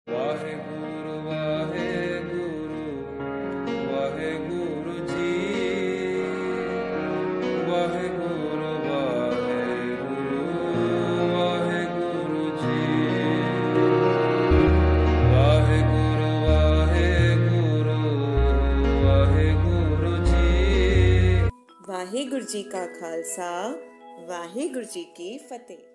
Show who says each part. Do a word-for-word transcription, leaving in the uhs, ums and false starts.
Speaker 1: ਵਾਹਿਗੁਰੂ ਵਾਹਿਗੁਰੂ ਵਾਹਿਗੁਰੂ ਜੀ, ਵਾਹਿਗੁਰੂ ਵਾਹਿਗੁਰੂ ਵਾਹਿਗੁਰੂ ਜੀ, ਵਾਹਿਗੁਰੂ ਵਾਹਿਗੁਰੂ ਵਾਹਿਗੁਰੂ ਜੀ।
Speaker 2: ਵਾਹਿਗੁਰੂ ਜੀ ਕਾ ਖਾਲਸਾ, ਵਾਹਿਗੁਰੂ ਜੀ ਕੀ ਫਤਿਹ।